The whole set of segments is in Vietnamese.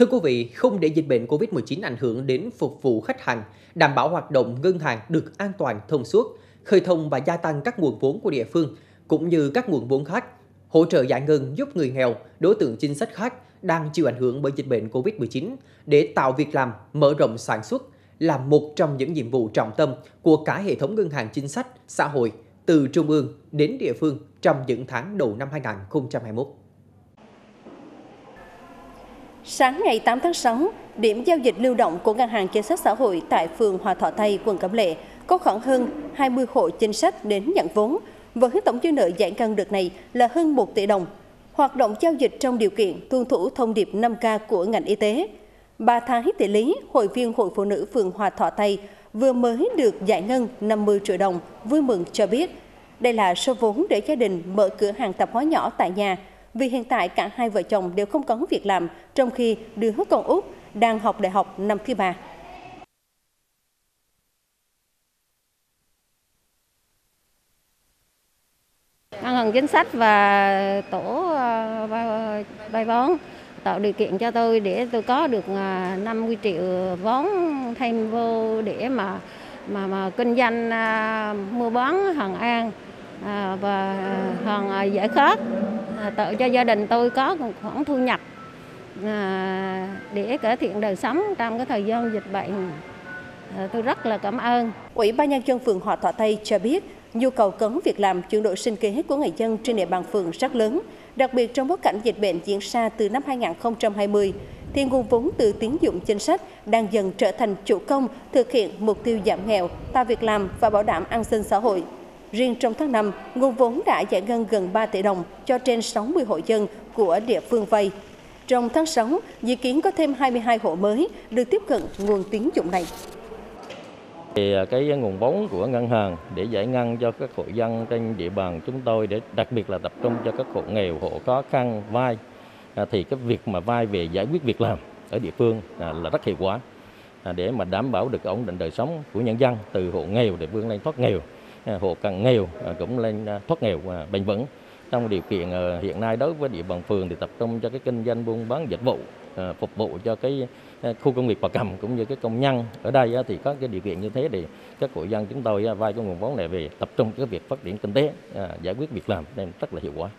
Thưa quý vị, không để dịch bệnh Covid-19 ảnh hưởng đến phục vụ khách hàng, đảm bảo hoạt động ngân hàng được an toàn thông suốt, khơi thông và gia tăng các nguồn vốn của địa phương, cũng như các nguồn vốn khác, hỗ trợ giải ngân giúp người nghèo, đối tượng chính sách khác đang chịu ảnh hưởng bởi dịch bệnh Covid-19 để tạo việc làm, mở rộng sản xuất là một trong những nhiệm vụ trọng tâm của cả hệ thống ngân hàng chính sách, xã hội, từ trung ương đến địa phương trong những tháng đầu năm 2021. Sáng ngày 8 tháng 6, điểm giao dịch lưu động của Ngân hàng Chính sách Xã hội tại phường Hòa Thọ Tây, quận Cẩm Lệ có khoảng hơn 20 hộ chính sách đến nhận vốn, với tổng dư nợ giải ngân đợt này là hơn 1 tỷ đồng. Hoạt động giao dịch trong điều kiện tuân thủ thông điệp 5K của ngành y tế. Bà Thái Thị Lý, hội viên Hội Phụ nữ phường Hòa Thọ Tây, vừa mới được giải ngân 50 triệu đồng, vui mừng cho biết đây là số vốn để gia đình mở cửa hàng tạp hóa nhỏ tại nhà, vì hiện tại cả hai vợ chồng đều không có việc làm, trong khi đứa con út đang học đại học năm thứ 3. Ngân hàng Chính sách và tổ vay vốn tạo điều kiện cho tôi để tôi có được 50 triệu vốn thêm vô để mà kinh doanh mua bán hàng an và hàng giải khát, tạo cho gia đình tôi có một khoản thu nhập để cải thiện đời sống trong cái thời gian dịch bệnh. Tôi rất là cảm ơn. Ủy ban nhân dân phường Hòa Thọ Tây cho biết nhu cầu có việc làm, chuyển đổi sinh kế của người dân trên địa bàn phường rất lớn, đặc biệt trong bối cảnh dịch bệnh diễn ra từ năm 2020, thì nguồn vốn từ tín dụng chính sách đang dần trở thành chủ công thực hiện mục tiêu giảm nghèo, tạo việc làm và bảo đảm an sinh xã hội. Riêng trong tháng 5, nguồn vốn đã giải ngân gần 3 tỷ đồng cho trên 60 hộ dân của địa phương vay. Trong tháng 6, dự kiến có thêm 22 hộ mới được tiếp cận nguồn tín dụng này. Thì cái nguồn vốn của ngân hàng để giải ngân cho các hộ dân trên địa bàn chúng tôi, để đặc biệt là tập trung cho các hộ nghèo, hộ khó khăn vay, thì cái việc mà vay về giải quyết việc làm ở địa phương là rất hiệu quả, để mà đảm bảo được ổn định đời sống của nhân dân, từ hộ nghèo để vươn lên thoát nghèo, hộ càng nghèo cũng lên thoát nghèo bền vững. Trong điều kiện hiện nay đối với địa bàn phường thì tập trung cho cái kinh doanh buôn bán dịch vụ, phục vụ cho cái khu công nghiệp Bà Cầm cũng như cái công nhân ở đây thì có cái điều kiện như thế thì các hộ dân chúng tôi vay cái nguồn vốn này về tập trung cái việc phát triển kinh tế, giải quyết việc làm nên rất là hiệu quả.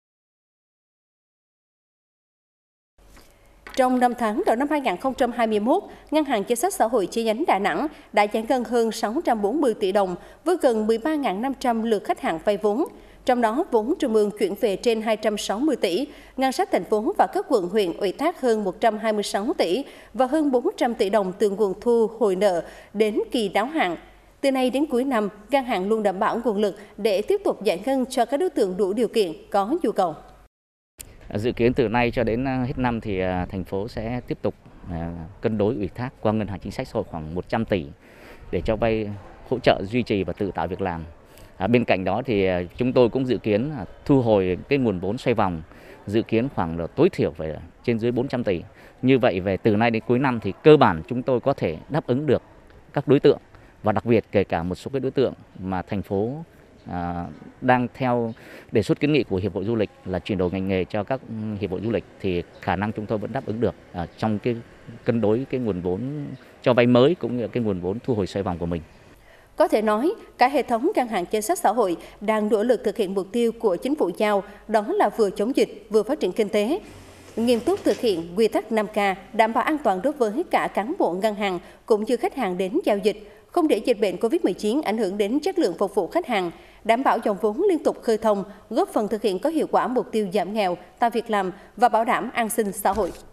Trong 5 tháng đầu năm 2021, Ngân hàng Chính sách Xã hội chi nhánh Đà Nẵng đã giải ngân hơn 640 tỷ đồng với gần 13.500 lượt khách hàng vay vốn. Trong đó, vốn trung ương chuyển về trên 260 tỷ, ngân sách thành phố và các quận huyện ủy thác hơn 126 tỷ và hơn 400 tỷ đồng từ nguồn thu hồi nợ đến kỳ đáo hạn. Từ nay đến cuối năm, ngân hàng luôn đảm bảo nguồn lực để tiếp tục giải ngân cho các đối tượng đủ điều kiện có nhu cầu. Dự kiến từ nay cho đến hết năm thì thành phố sẽ tiếp tục cân đối ủy thác qua Ngân hàng Chính sách Xã hội khoảng 100 tỷ để cho vay hỗ trợ duy trì và tự tạo việc làm. Bên cạnh đó thì chúng tôi cũng dự kiến thu hồi cái nguồn vốn xoay vòng, dự kiến khoảng tối thiểu phải trên dưới 400 tỷ. Như vậy về từ nay đến cuối năm thì cơ bản chúng tôi có thể đáp ứng được các đối tượng, và đặc biệt kể cả một số cái đối tượng mà thành phố đang theo đề xuất kiến nghị của Hiệp hội Du lịch là chuyển đổi ngành nghề cho các hiệp hội du lịch, thì khả năng chúng tôi vẫn đáp ứng được trong cái cân đối cái nguồn vốn cho vay mới cũng như cái nguồn vốn thu hồi xoay vòng của mình. Có thể nói, cả hệ thống Ngân hàng Chính sách Xã hội đang nỗ lực thực hiện mục tiêu của chính phủ giao, đó là vừa chống dịch, vừa phát triển kinh tế. Nghiêm túc thực hiện quy tắc 5K, đảm bảo an toàn đối với cả cán bộ ngân hàng cũng như khách hàng đến giao dịch, không để dịch bệnh Covid-19 ảnh hưởng đến chất lượng phục vụ khách hàng, đảm bảo dòng vốn liên tục khơi thông, góp phần thực hiện có hiệu quả mục tiêu giảm nghèo, tạo việc làm và bảo đảm an sinh xã hội.